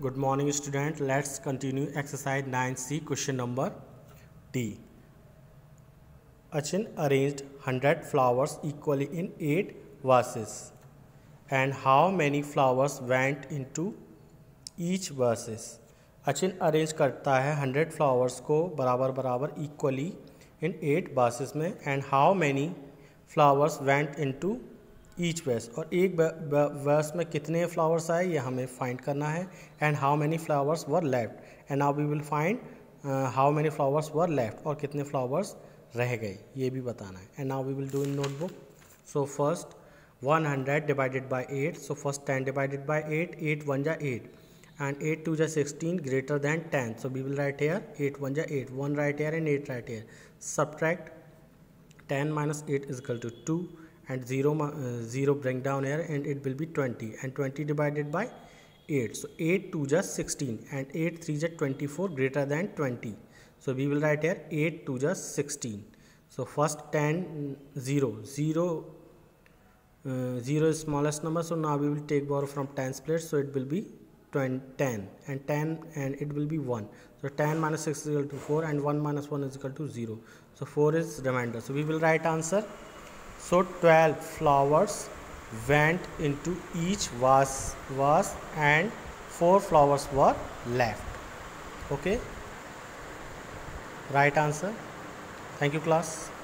Good morning student. Let's continue exercise 9C question number D. Achin arranged 100 flowers equally in 8 vases. And how many flowers went into each vases? Achin arrange करता है 100 flowers को बराबर बराबर equally in 8 vases में and how many flowers went into each vase और एक वेस में कितने फ्लावर्स आए ये हमें फाइंड करना है and how many flowers were left and now we will find how many flowers were left और कितने फ्लावर्स रह गए ये भी बताना है and now we will do in notebook. So first 100 divided by 8. So first 10 divided by 8. 8 1 जा 8 and 8 2 जा 16 greater than 10. So we will write here 8 1 ja 8, 1 right here and 8 right here. Subtract 10 minus 8 is equal to 2 and 0 bring down here and it will be 20 and 20 divided by 8. So 8 2 just 16 and 8 3 just 24 greater than 20. So we will write here 8 2 just 16. So first 10 0 0 0 is smallest number, so now we will take borrow from 10's place, so it will be 10 and 10 and it will be 1. So 10 minus 6 is equal to 4 and 1 minus 1 is equal to 0. So 4 is remainder. So we will write answer. So 12 flowers went into each vase and 4 flowers were left. Okay, right answer. Thank you class.